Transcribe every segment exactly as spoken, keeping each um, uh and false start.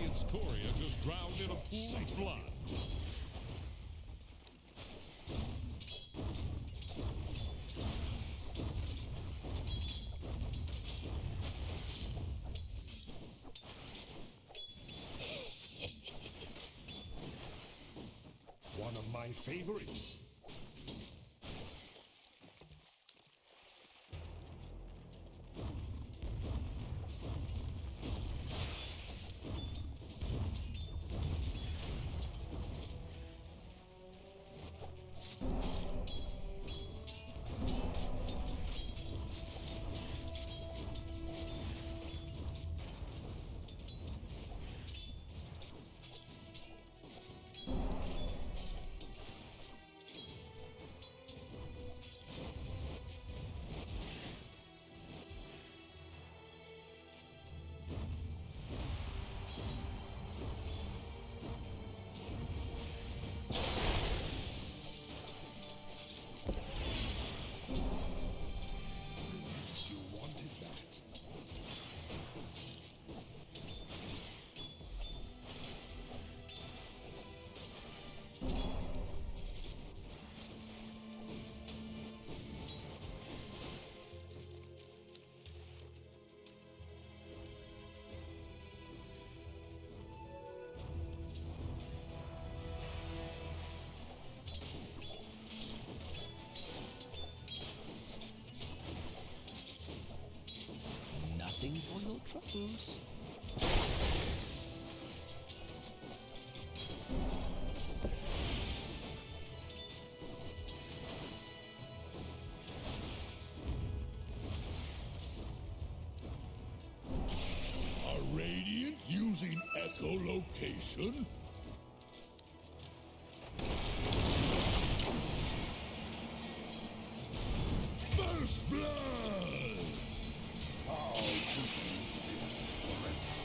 Radiant's courier just drowned in a pool of blood. One of my favorites. Nothing for your troubles. Are Radiant using echolocation? First blood! How to do this threat?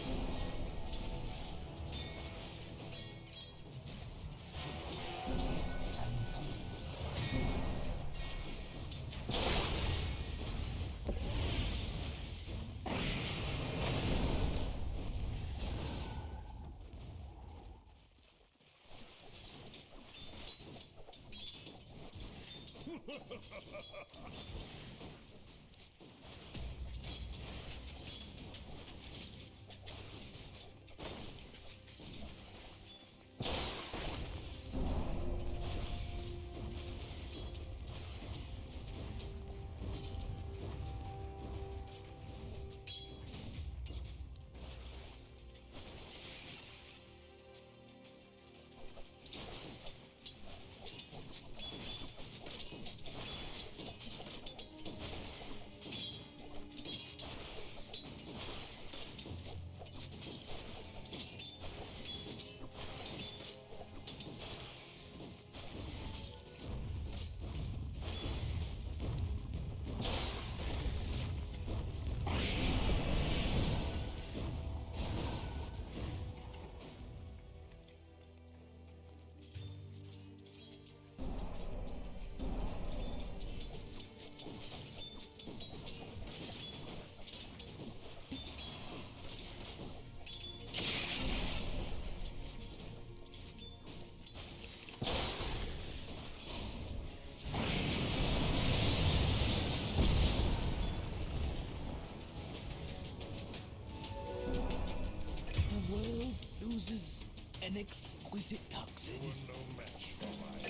The world loses an exquisite toxin. You're no match for my...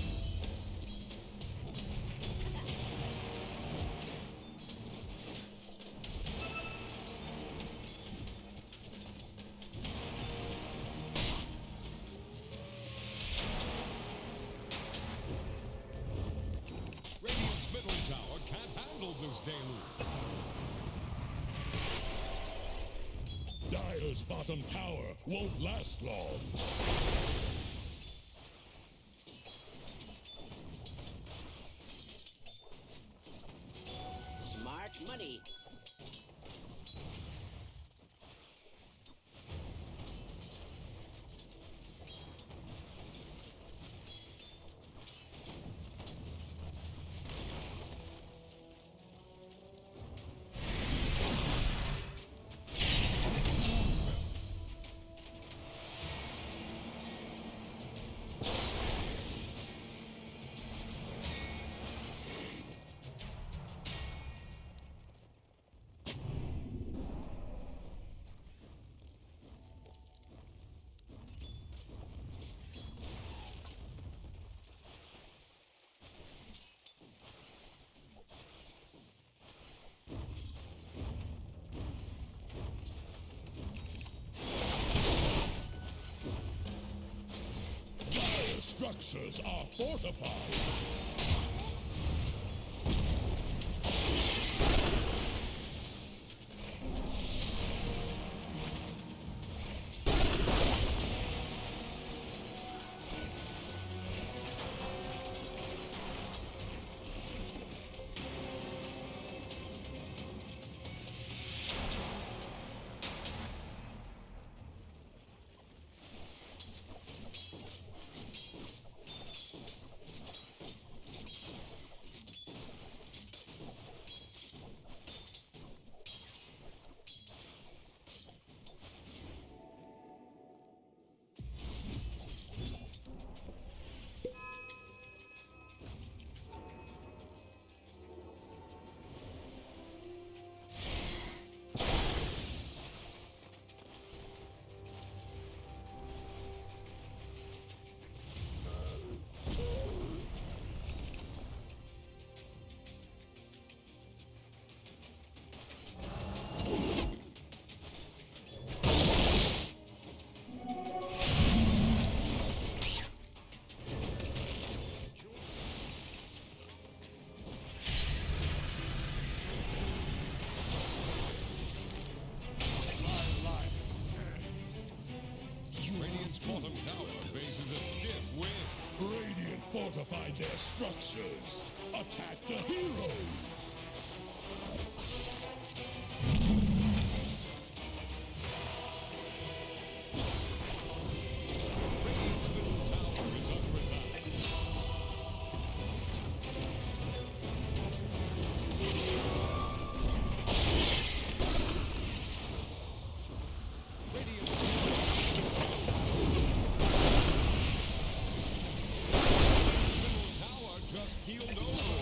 Radiant's middle tower can't handle this deluge. Dire's bottom tower won't last long. Smart money. structures are fortified. Bottom tower faces a stiff wind. Radiant fortified their structures. Attack the heroes. Radiant's middle tower is under attack. Healed over.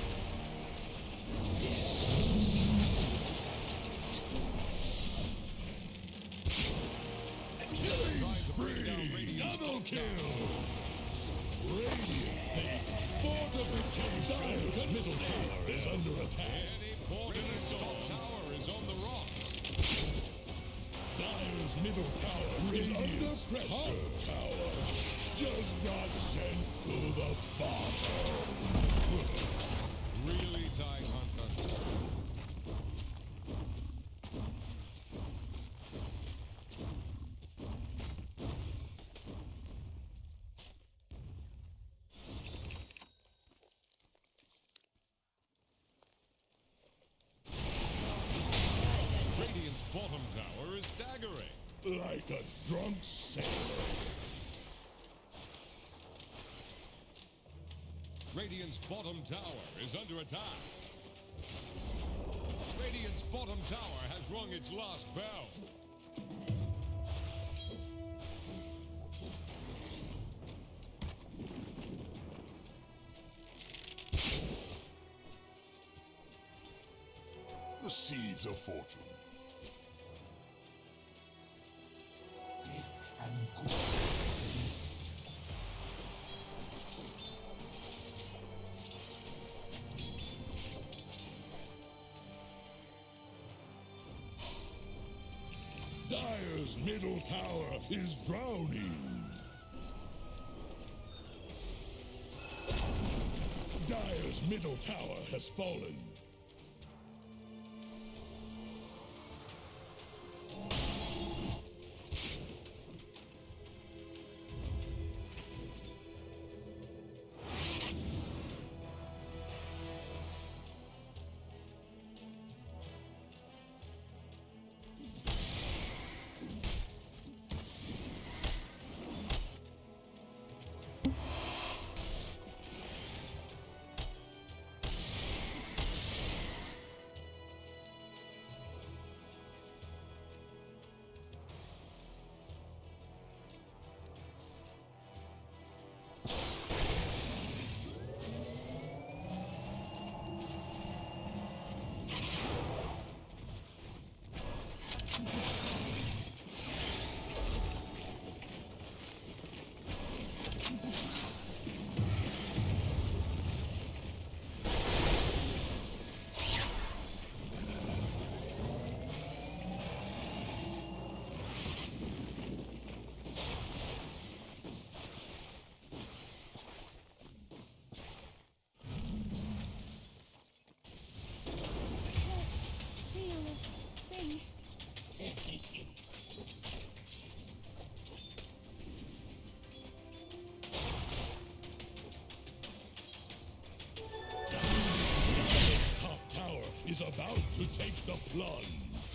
Killing spree! Double kill! Radiant fortification! Dire's middle tower is under attack. Any port in his top tower is on the rocks. Dire's middle tower is under pressure. Tower just got sent to the bottom. Really, Tide Hunter? Radiant's bottom tower is staggering. Like a drunk sailor. Radiant's bottom tower is under attack. Radiant's bottom tower has rung its last bell. The seeds of fortune. Death and good. Dire's middle tower is drowning. Dire's middle tower has fallen. is about to take the plunge.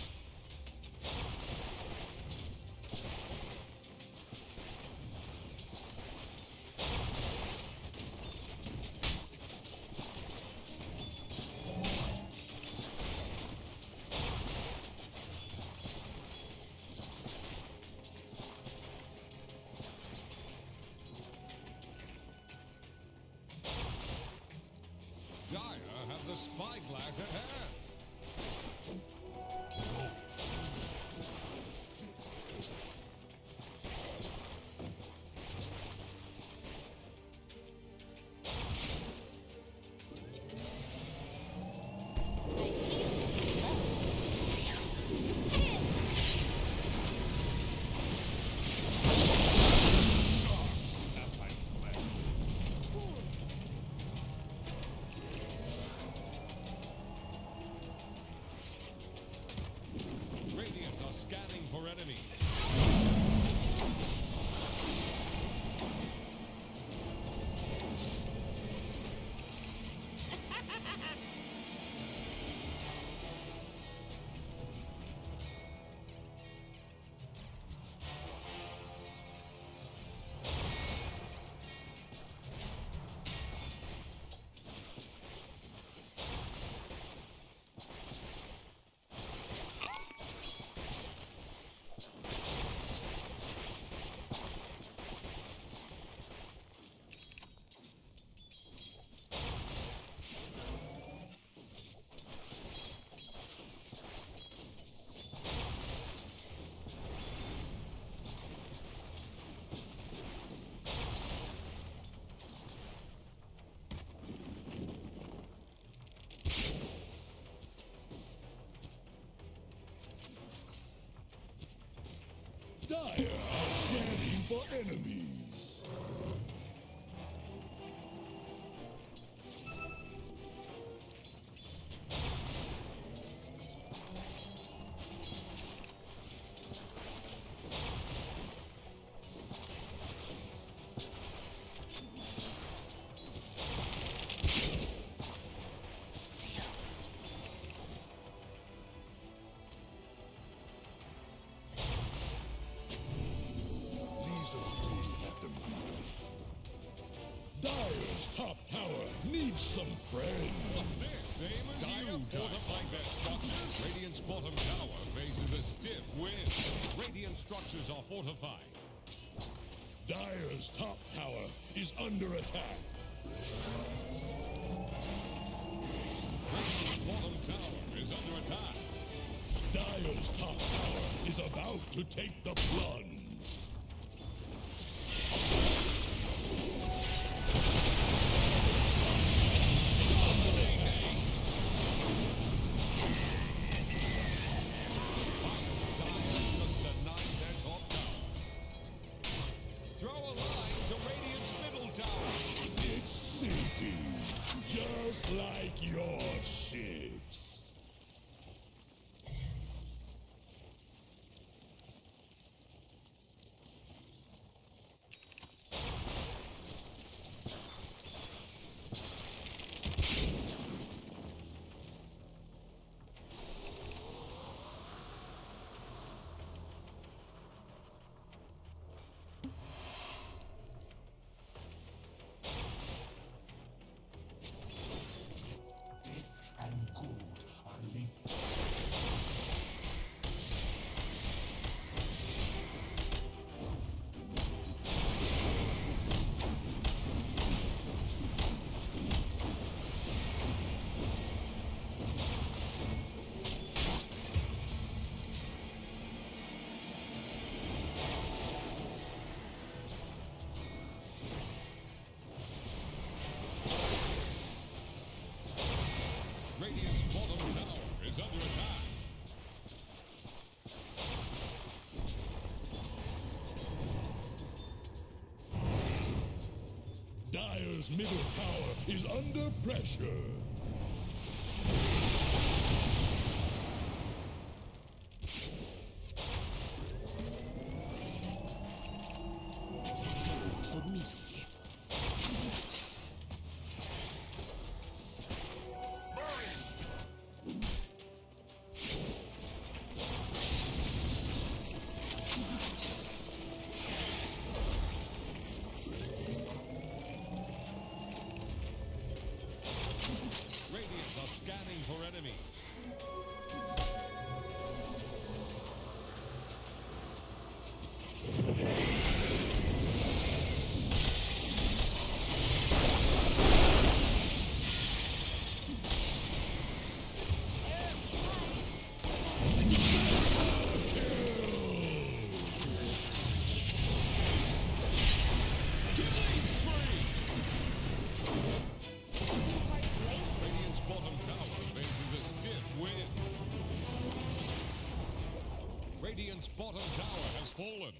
Dire have the spyglass at hand. Radiant are scanning for enemies. Dire are scanning for enemies. Leaves of three, let them be. Dire's top tower needs some friends. What's this? Same as Dire you, fortifying their structures. Radiant's bottom tower faces a stiff wind. Radiant structures are fortified. Dire's top tower is under attack. Radiant's bottom tower is under attack. Dire's top tower is about to take the plunge. Dominating. Dire just denied their top tower. Throw a line to Radiant's middle tower. It's sinking, just like your ships. Radiant's bottom tower is under attack. Dire's middle tower is under pressure. For me. Mine! fallen.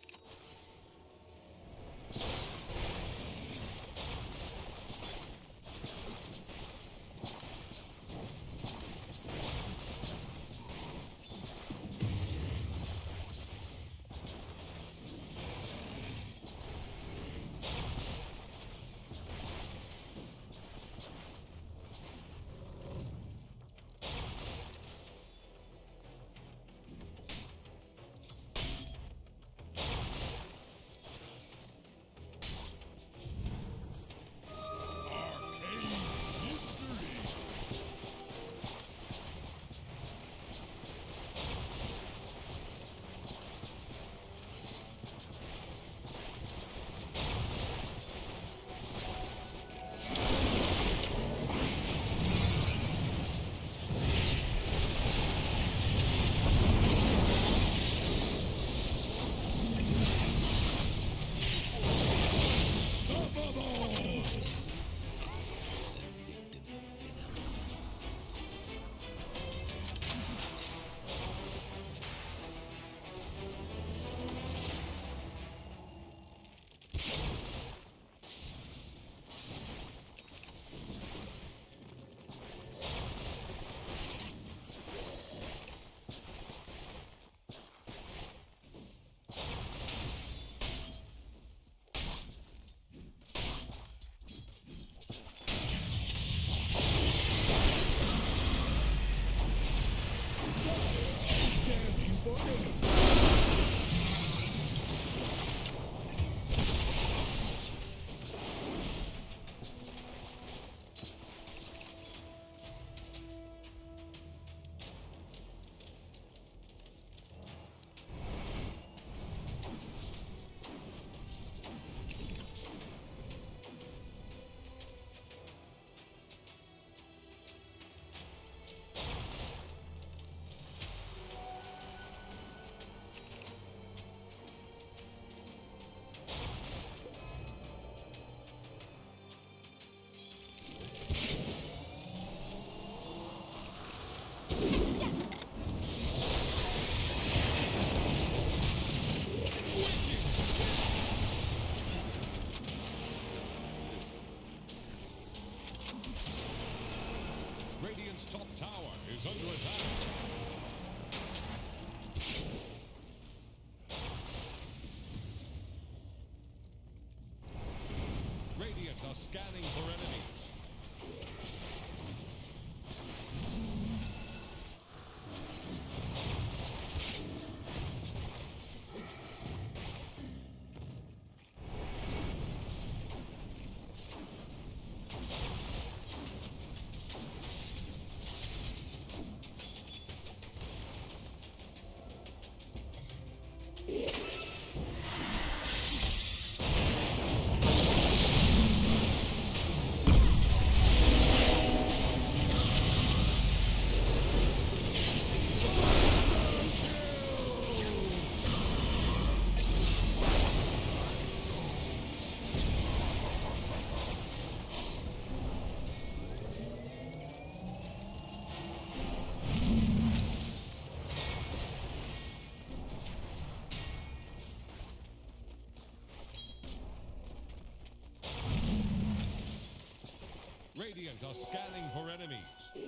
Radiant's top tower is under attack. Radiant are scanning for enemies. Radiant are scanning for enemies.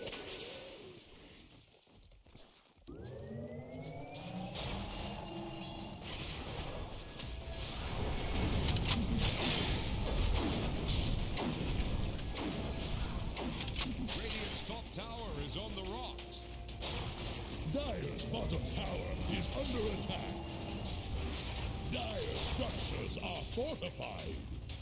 Radiant's top tower is on the rocks. Dire's bottom tower is under attack. Dire structures are fortified.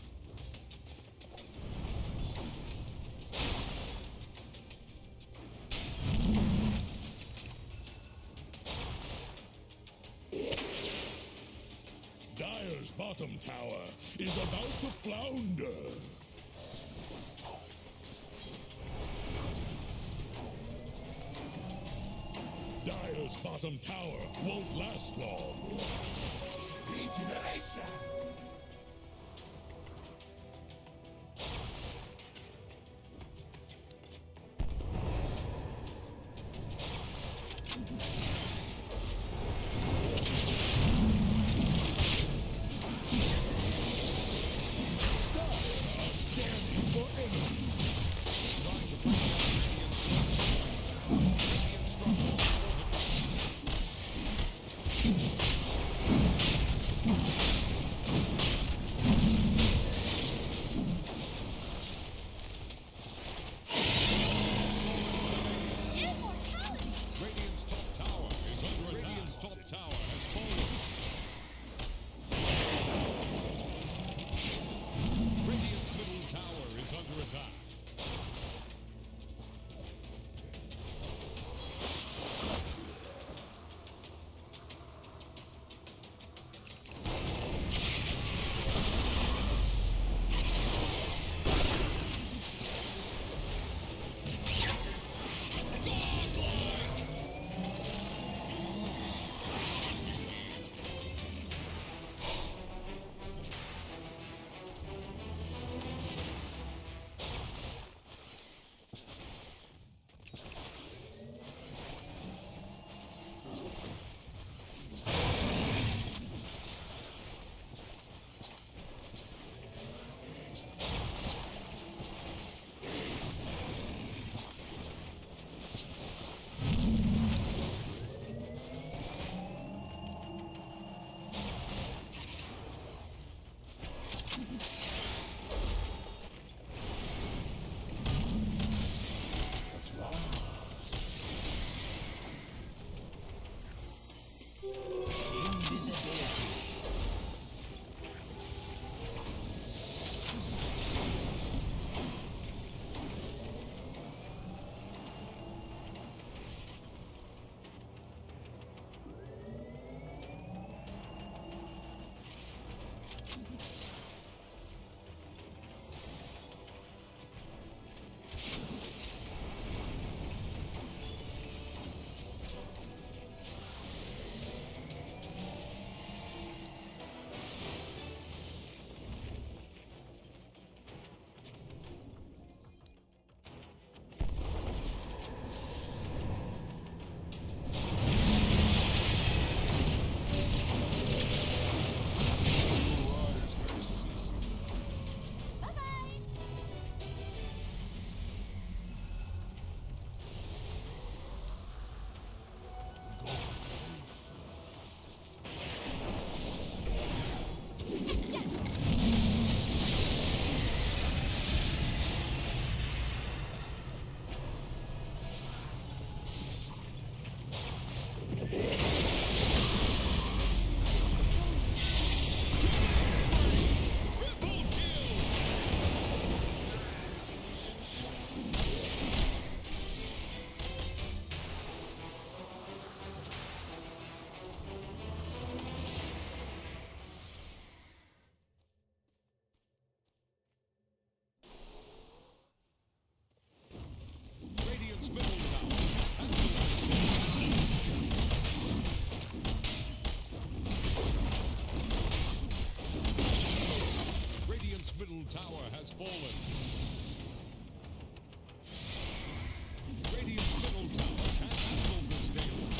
Dire's bottom tower is about to flounder. Dire's bottom tower won't last long. Regeneration! middle tower has fallen. Radiant's middle tower can't handle this damage.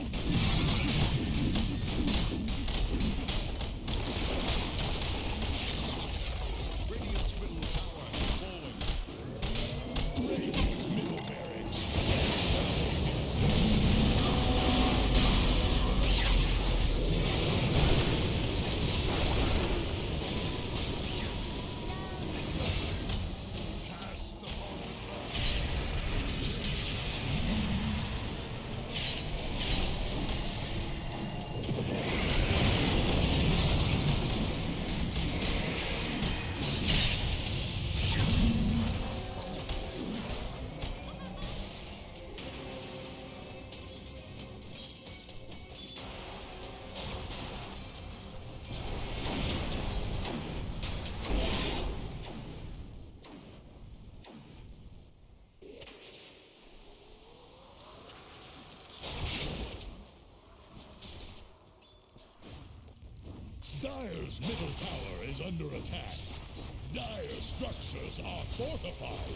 Radiant's middle tower has fallen. Radiant's middle barracks. Cast upon the Dire's middle tower is under attack. Dire structures are fortified.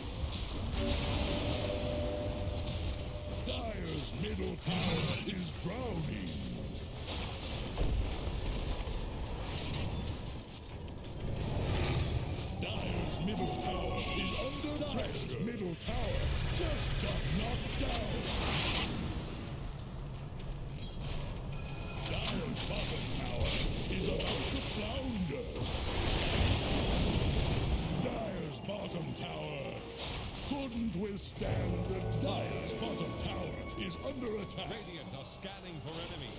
Dire's middle tower is drowning. Dire's middle tower is under pressure. Dire's middle tower just got knocked down. Dire's bottom tower is about to flounder. Dire's bottom tower couldn't withstand the Dire's bottom tower is under attack. Radiant are scanning for enemy.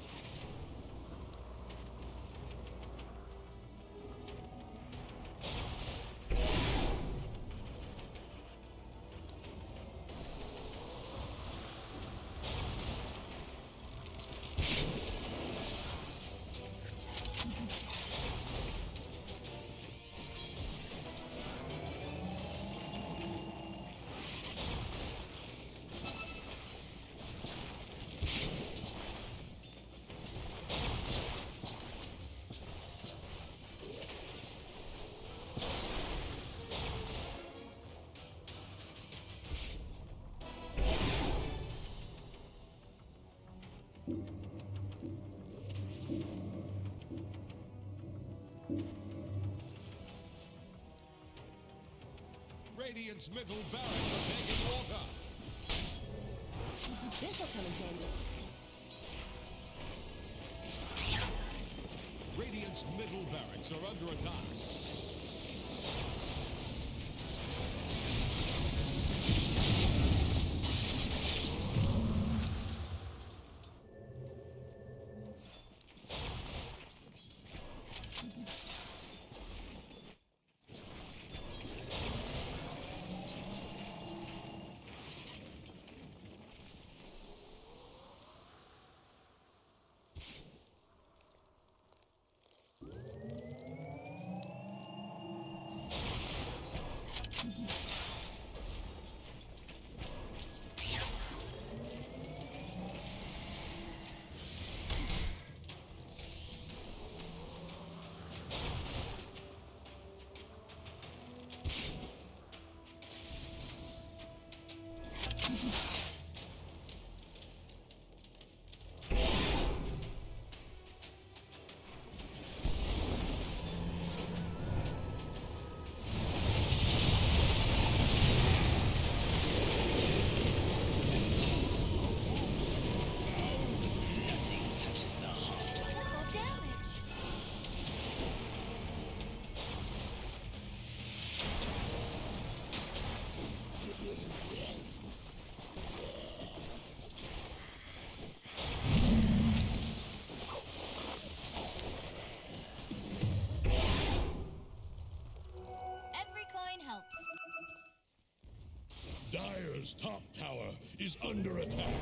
Radiant's middle barracks are taking water. This'll come in handy. Radiant's middle barracks are under attack. Dire's top tower is under attack.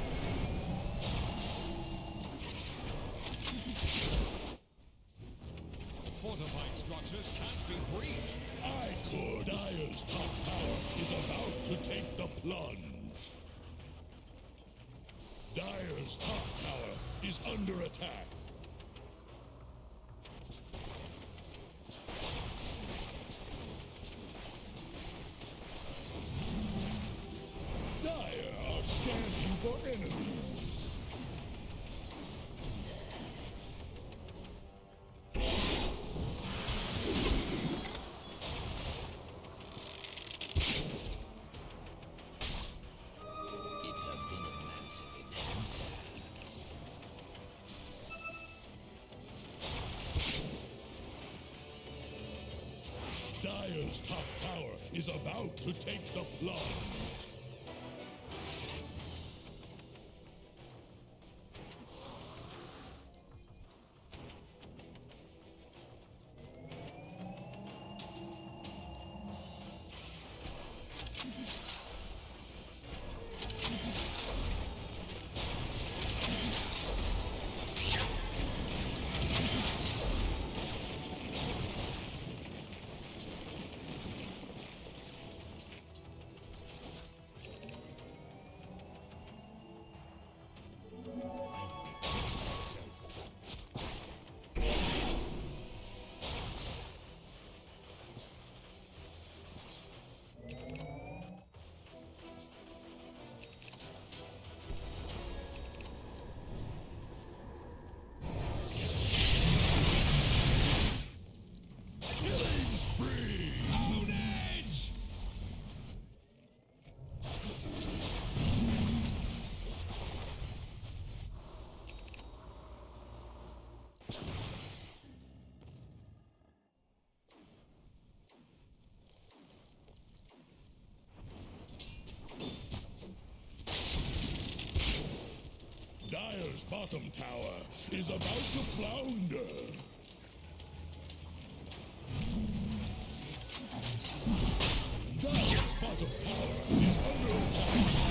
Fortified structures can't be breached. I could. Dire's top tower is about to take the plunge. Dire's top tower is under attack. Dire's top tower is about to take the plunge. Dire's bottom tower is about to flounder. Dire's bottom tower is under attack.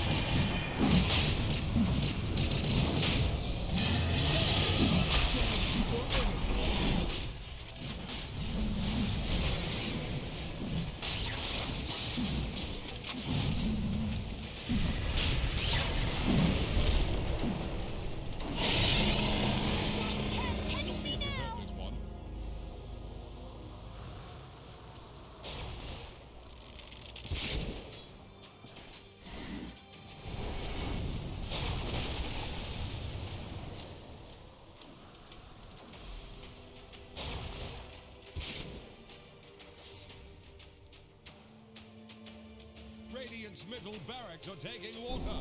Radiant's middle barracks are taking water.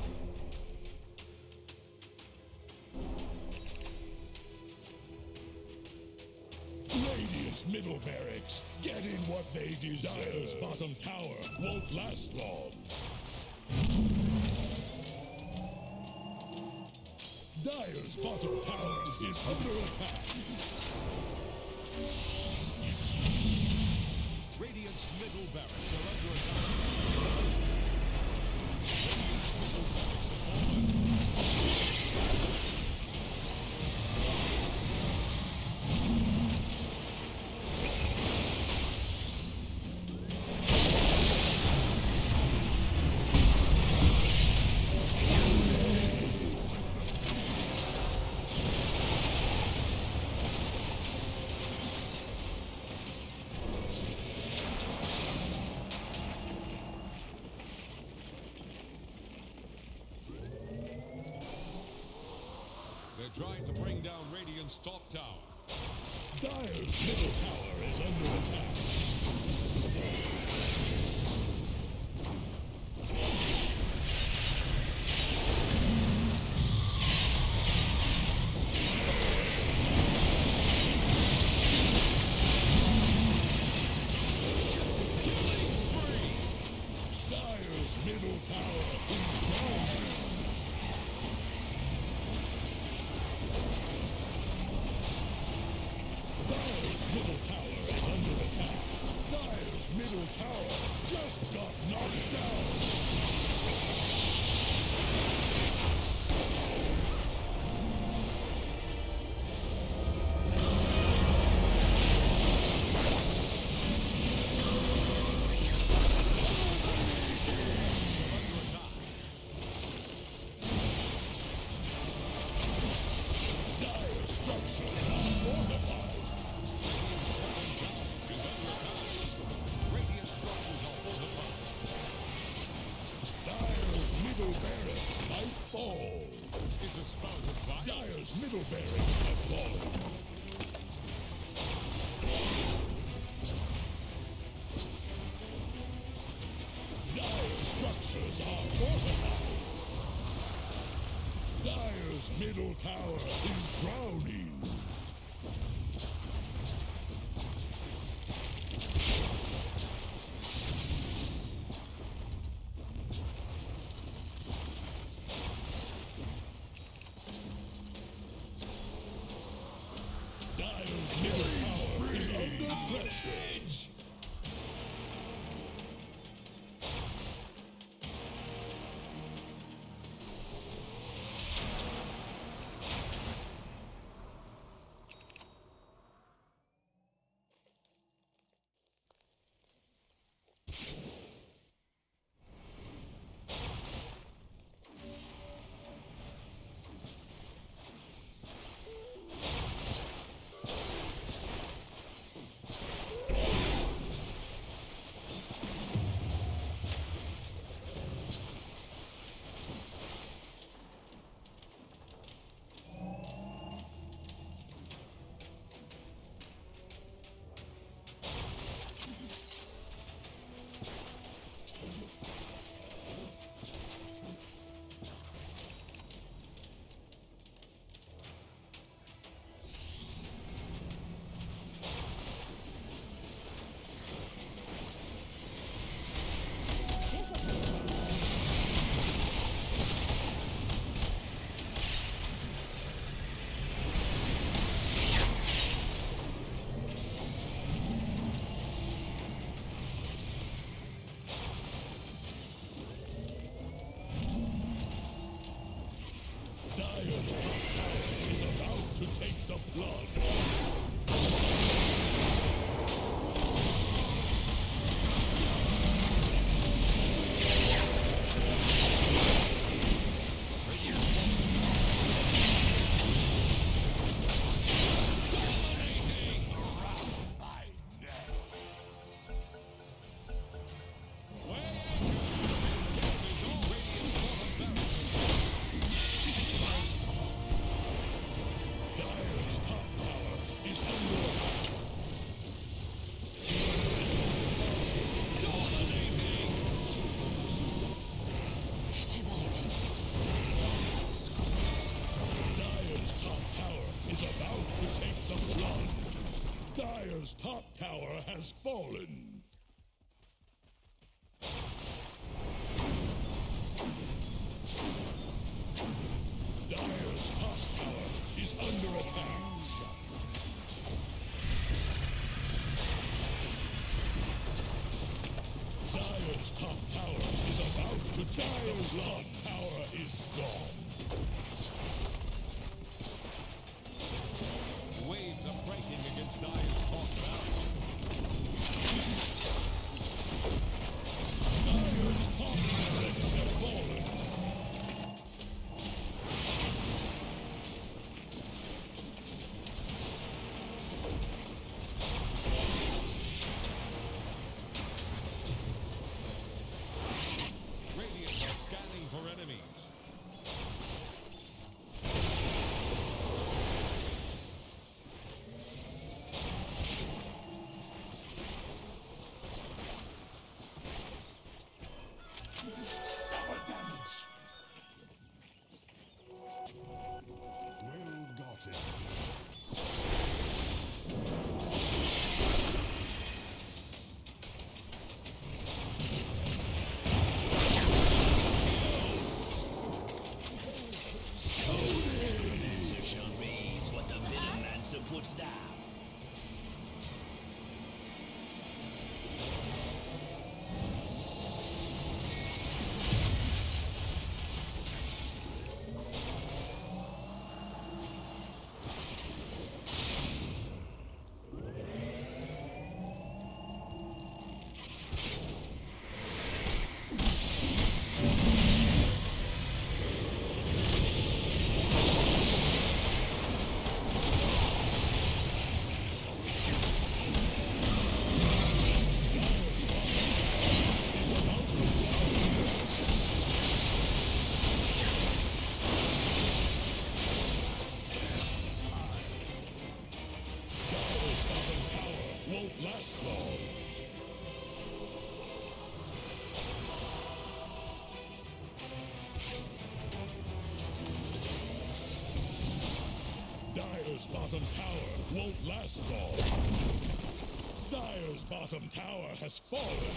Radiant's middle barracks getting what they deserve. Dire's bottom tower won't last long. Dire's bottom tower is under attack. Radiant's middle barracks are under attack. Radiant's middle barracks have fallen. They're trying to bring down Radiant's top tower. Dire's middle tower is under attack. Killing spree! Dire's middle tower is down. Dire's middle tower is under attack. Dire's middle tower just got knocked down. Under attack. Dire structures are fortified. Is under attack. Radiant structures are fortified. Dire's middle barracks might fall. It's a spout of fire. Dire's middle barracks have fallen. Dire structures are fortified. Dire's middle tower is drowning. Middle tower is under pressure. Dire's top tower has fallen. Dire's top tower is under attack. Dire's top tower is about to Dire's top tower is gone. Waves are breaking against Dire's top tower. Dire's top barracks have fallen. Radiant are scanning for enemies. Double damage. Well gotten. Necromancer shall raise what the Venomancer puts down. Won't last long. Dire's bottom tower won't last long. Dire's bottom tower has fallen.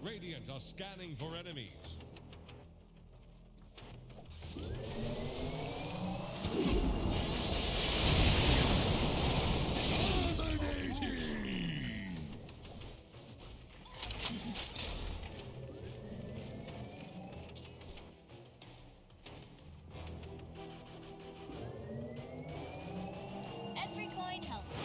Radiant are scanning for enemies. Every coin helps.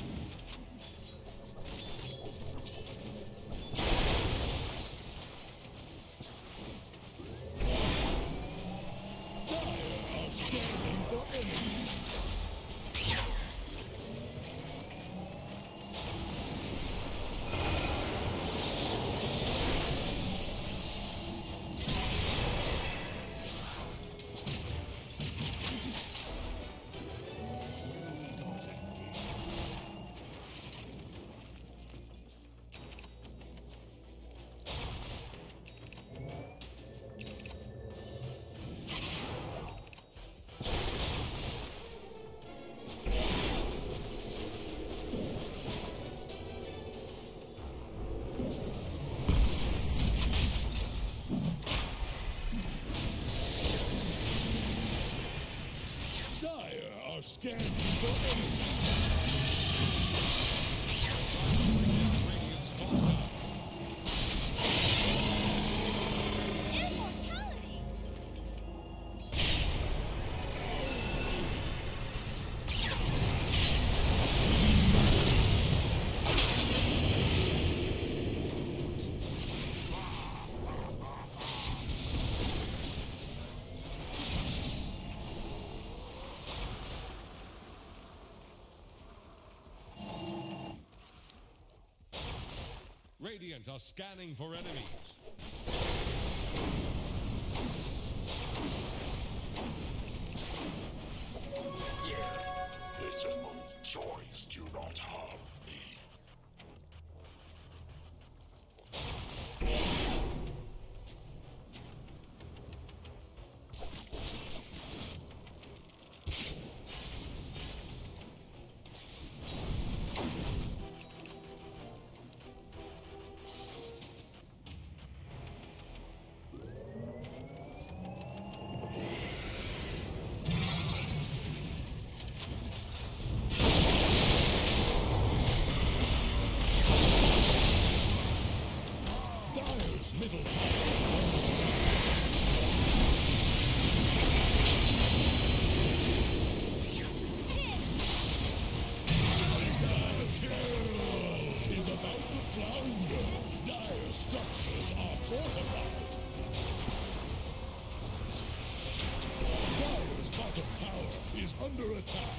Scanning for enemies. Immortality! Radiant are scanning for enemies. Pitiful joys do not harm me. Under attack.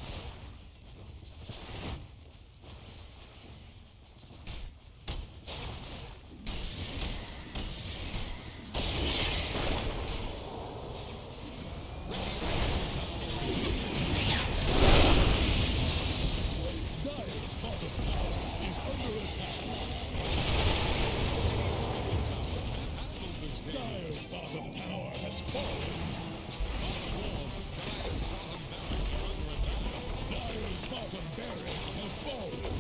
Dire's bottom tower has fallen. Dire's bottom barracks has fallen.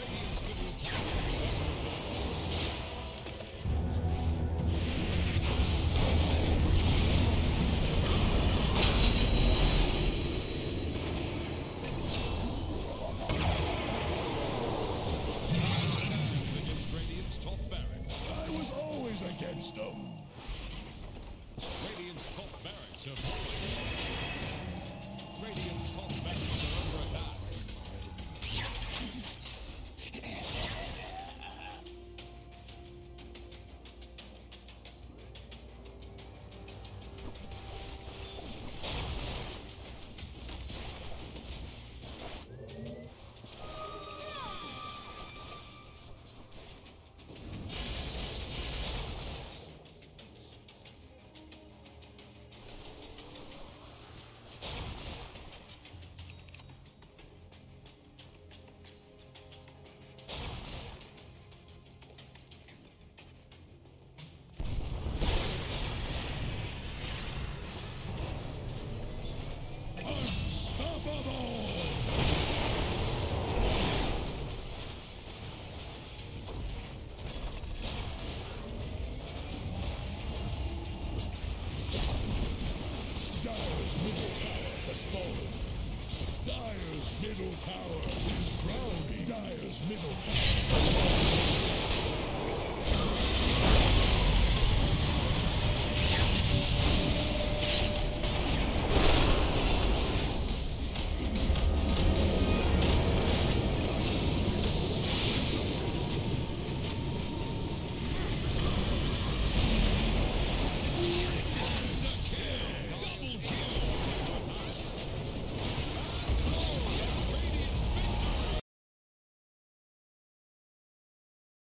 Against Radiant's top barracks. I was always against them. Radiant's top barracks have fallen. Radiant's top barracks are under attack. fallen. Dire's middle tower is drowning. Dire's middle tower.